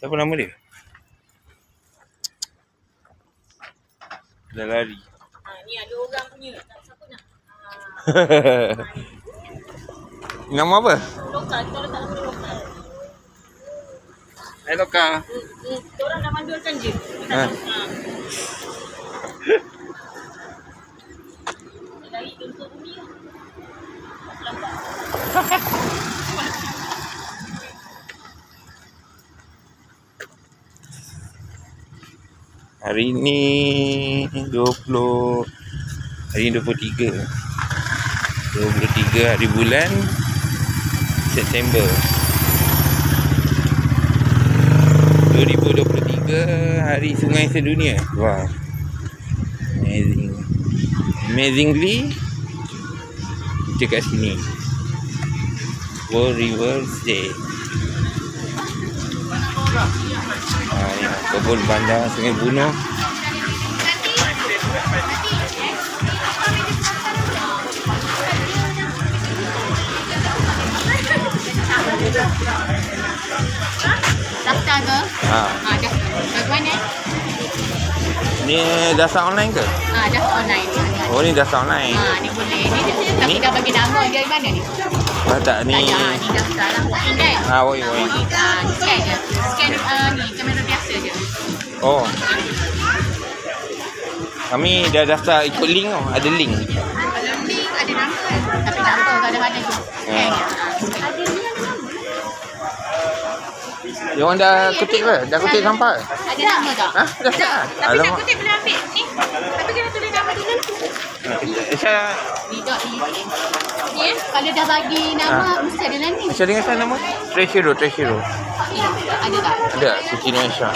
Siapa nama dia? Dah lari. Ni ada orang punya. Siapa nak? Nama apa? Lokal. Kita letak nama lokal. Hai lokal. Kita orang dah mandulkan je. Lari untuk bumi lah. Hari ni 23 hari bulan September 2023, hari Sungai Sedunia. Wah, amazingly kita kat sini, World Rivers Day. Ni kebun bandar Sungai Bunuh. Daftar ke? Dah. Bagaimana? Ni daftar online ke? Daftar online. Oh, ni daftar online. Ni boleh. Ni dah bagi nama dia di mana ni? Tak ni. Ni daftar lah. Walk-in kan? Woi. Scan je. Scan ni kamera biasa je. Oh. Kami dah daftar ikut link tau. Ada link. Kalau link ada nama kan? Tapi nama kadang-kadang tu. Scan je. Ada ni yang nama. Dia orang dah kutip ke? Dah kutip sampah ke? Ada nama tak? Dah tak. Tapi nak kutip boleh ambil ni. Tapi kena tulis nama dulu. Ni dot ni. Ni kalau dah bagi nama mesti ada nama ni. Macam dengan saya nama? Treasure. Ada tak? Ada. Suci Nuesha.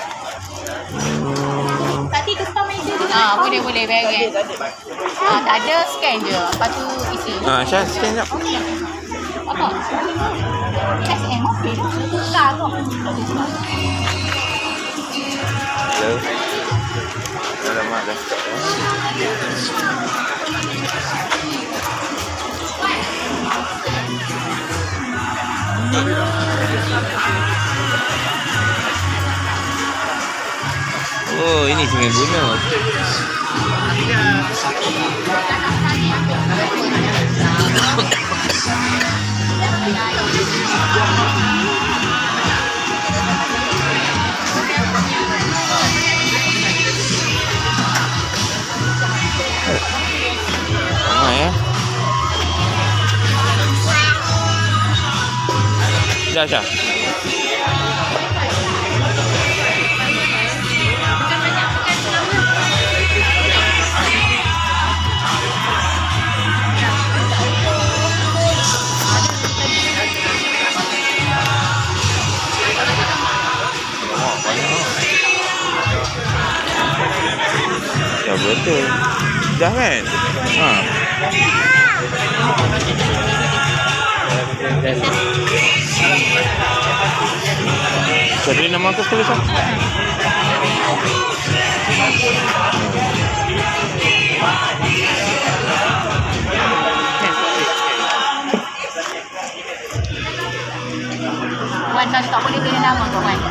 Tadi tumpang meja je. Boleh beres. Tak ada scan je. Lepas tu isi. Syah scan jap. Apa? SM okey. Tukar tu. Hello. Alamak dah stop. Oh, ini Sungai Bunuh. Ramai Syah. Ya betul. Dah kan? Jadi nama aku tulis apa? Wan tak boleh tulis nama kau Wan.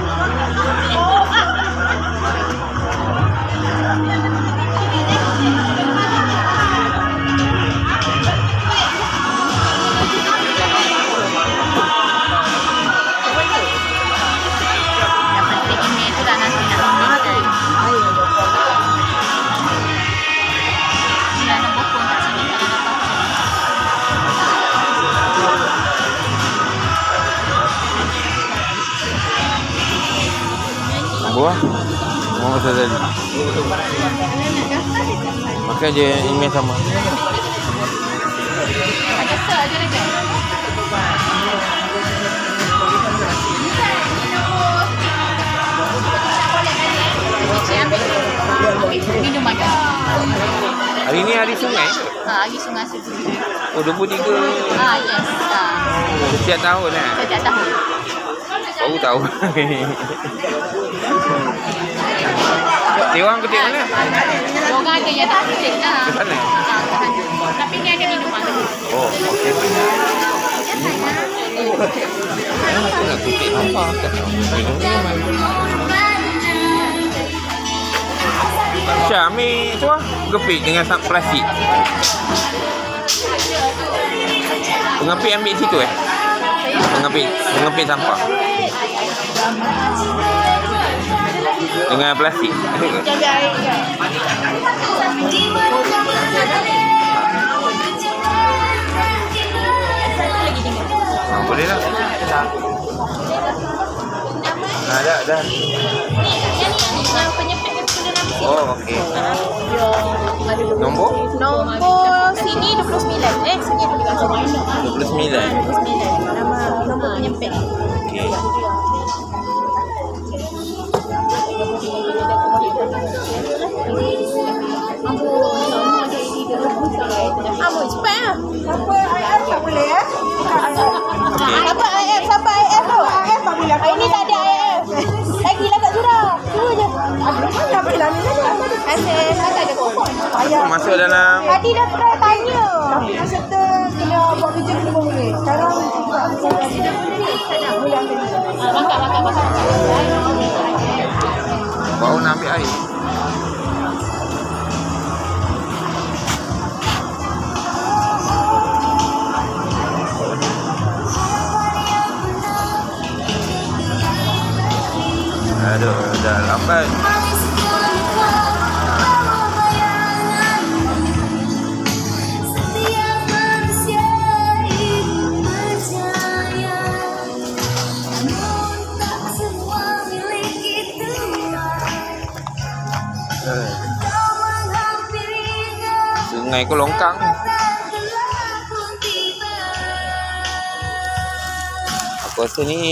Buah. Oh, tadi. Makan je email sama. Ada sah je lagi. Minum ada. Hari ni hari sungai? Hari Sungai Sedunia. Oh, 23. Yes. Setiap tahun lah. Setiap tahun. Baru tahu. Dia orang kutip mana? Orang ada yang tak kutip lah. Ke sana? Tapi dia ada minuman. Oh, okey. Aku nak kutip sampah. Syah, ambil tu lah. Gepit dengan plastik. Pengepit ambil situ Pengepit sampah. Dengan plastik. Boleh lah. Dah. Oh, okey. Nombor sini 29. Sini 29. Nama nombor penyempit. Okey. Amboi, cepat lah. Tak boleh ya? Dapat IF, sampai IF tu. Hari ni tak ada IF. Lagi lah kat Zura. Cuba je. Tak boleh lah. Asyik, tak ada kupon. Masuk dalam. Tadi dah pernah tanya. Tapi peserta kena buat kerja kena boleh. Sekarang boleh ambil. Makan. Baru nak ambil air. Aduh, dah lambat. Sungai ku longkang. Aku rasa ni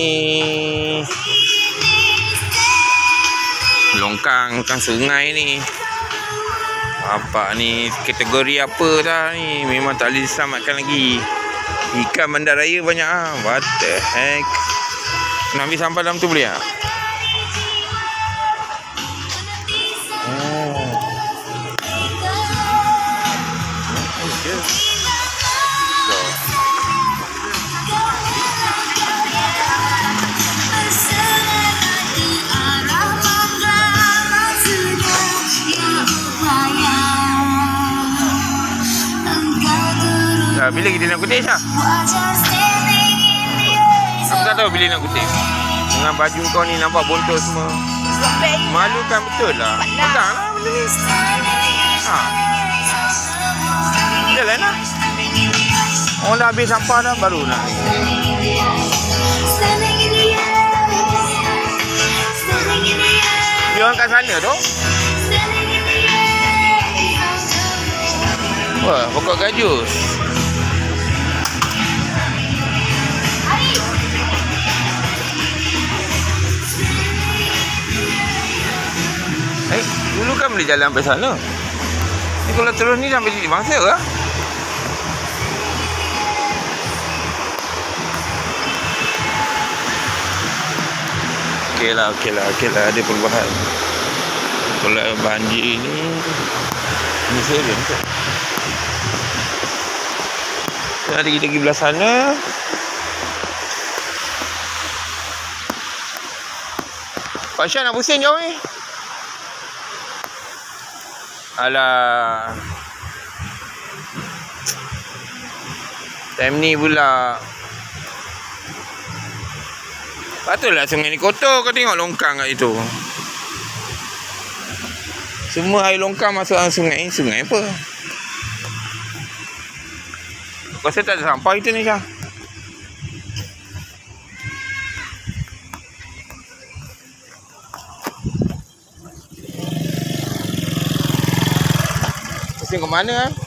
longkang kan sungai ni. Apa ni kategori apa dah ni? Memang tak boleh diselamatkan lagi. Ikan bandaraya banyak ah. What the heck? Nak ambil sampah dalam tu boleh tak? Bila kita nak kutip Syah? Aku tak tahu bila nak kutip. Dengan baju kau ni nampak bontos semua. Malukan betul lah. Pegang lah benda ni. Jalan lah. Orang dah habis sampah dah baru nak. Dia orang kat sana tu. Wah, pokok gajus. Dulu kan boleh jalan sampai sana. Ni kalau terus ni sampai titik bangsa ke? Okey lah. Ada perubahan. Kalau banjir ni serius ke? Ada kita pergi belah sana. Pak Syah nak pusing jauh ni. Alah. Time ni pula. Patutlah sungai ni kotor. Kau tengok longkang kat situ. Semua air longkang masuk dalam sungai. Sungai apa? Aku rasa tak ada sampah kita ni Syah. Pusing ke mana kan?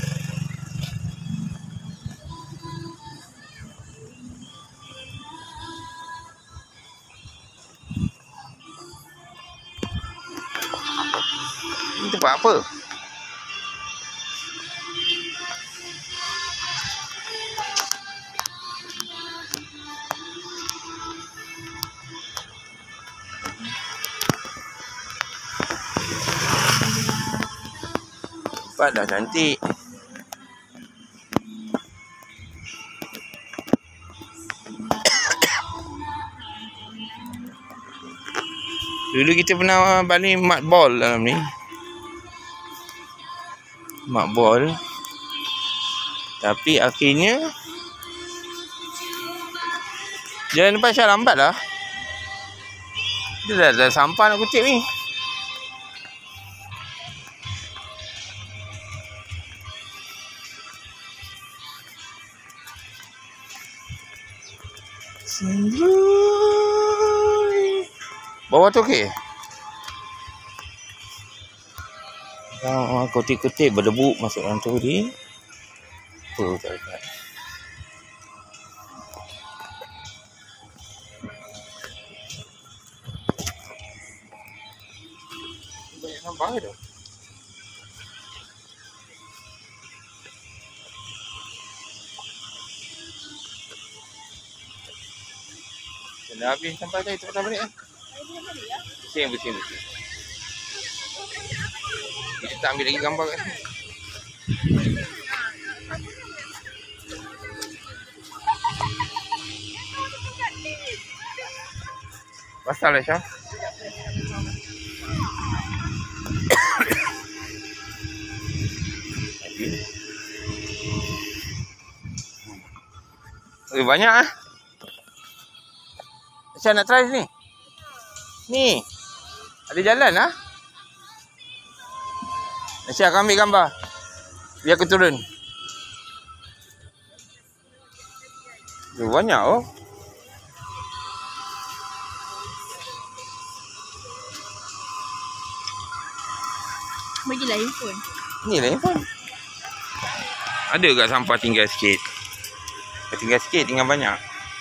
Ini tempat apa? Tempat dah cantik. Dulu kita pernah balik mat ball dalam ni. Mat ball. Tapi akhirnya jalan depan Syah lambat lah. Dia dah sampah nak kutip ni. Bawah tu okey? Kutip-kutip berdebu masuk dalam tu ni. Tu tak dekat. Banyak sampah ke tu? Dah habis sampai tadi tak balik kan? Bersih. Kita tak ambil lagi gambar kat sini. Pasal lah Syah. Banyak ah. Syah nak try ni. Ni. Ada jalan ah. Syah akan ambil gambar. Biar aku turun. Banyak oh. Bagilah handphone. Ni lah handphone. Ada kat sampah tinggal sikit. Tinggal sikit, tinggal banyak.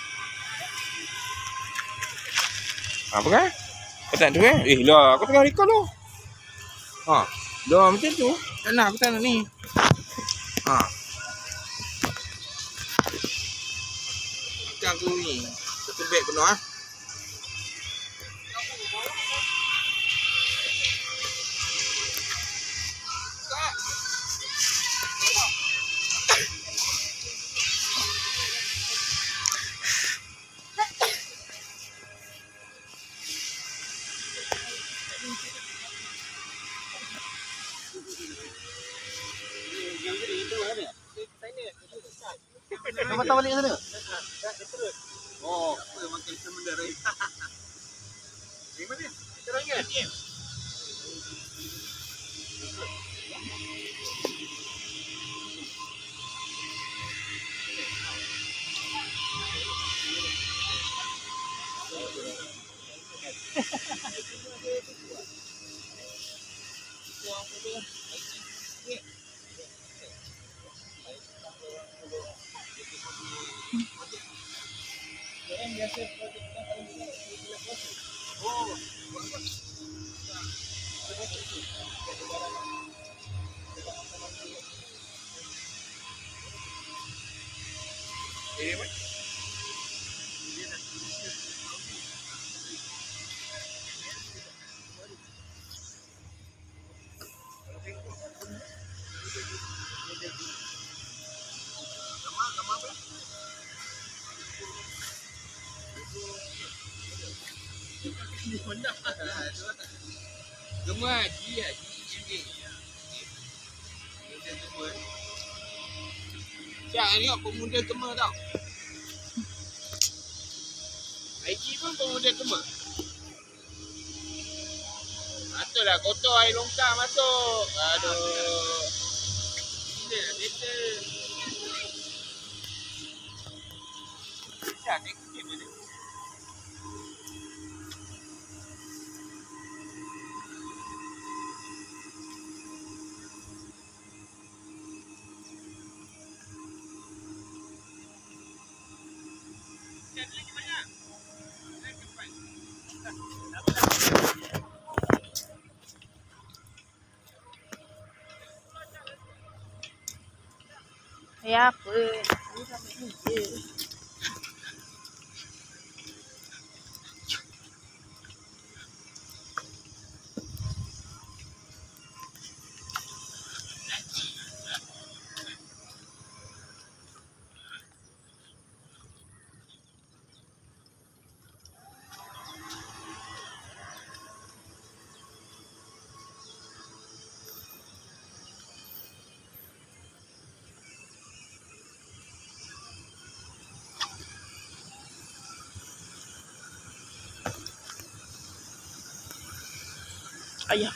Apa kan? Kau tak tu kan? Lah, aku tengah record tu. Dah macam tu. Tak nak, aku tak nak ni. Makan aku ni. Satu beg penuh ah. Kau patah balik ke sana? Oh, apa makan ikan benda raya? Di mana? Sekarang kan? Gemar haji sini. Siap tengok pemuda gemar tau. Haji pun pemuda gemar. Patutlah kotor air longkang masuk. Aduh. Gila betul. Siap tengok game mana. Ya apa? Ni sampai ni je. Ayah.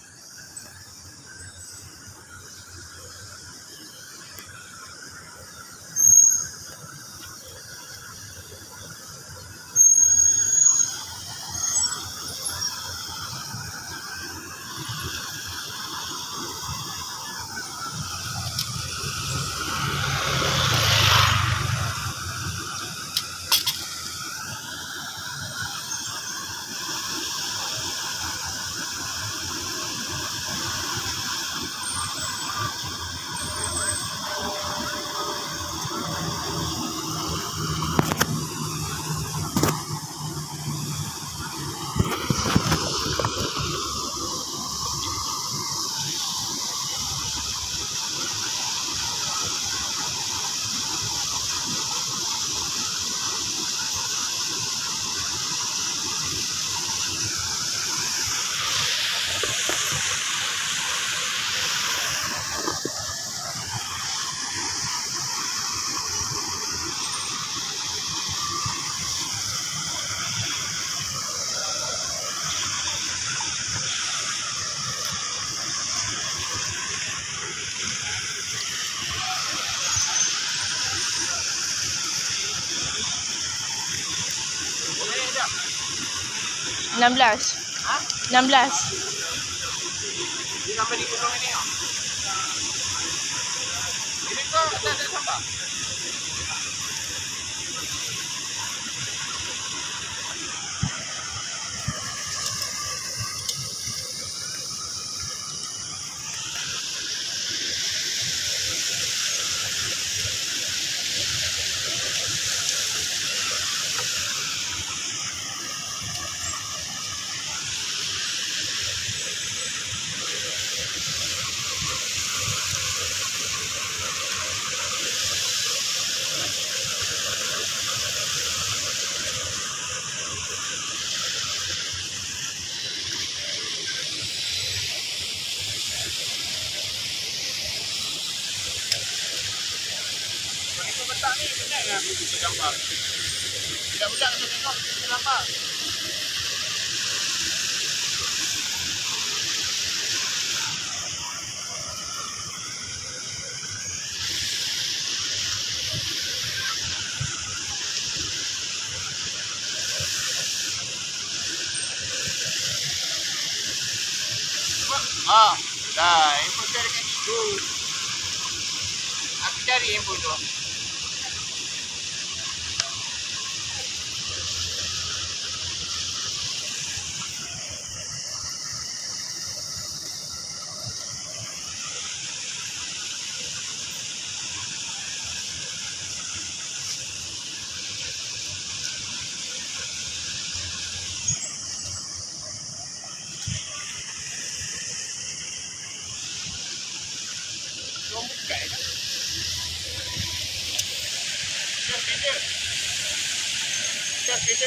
Enam belas. Ha? 16. Dia sampai di gunung ini. Ini kau tak ada sampah. Budak ni penat kan aku bikin gambar. Budak-budak tu tengok bikin gambar. Dah, handphone tu ada kat situ. Aku cari handphone tu. Orang buka je. Dah kerja.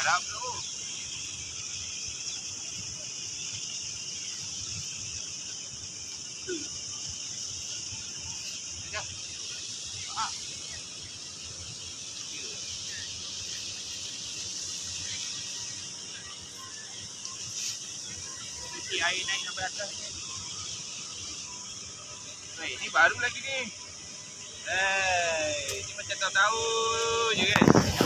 Dalam tu. Air naik sampai atas ni. Ni baru lagi ni. Ni macam tahu-tahu je kan.